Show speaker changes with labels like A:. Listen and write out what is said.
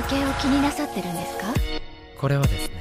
A: 時計を気になさってるんですか？
B: これはですね、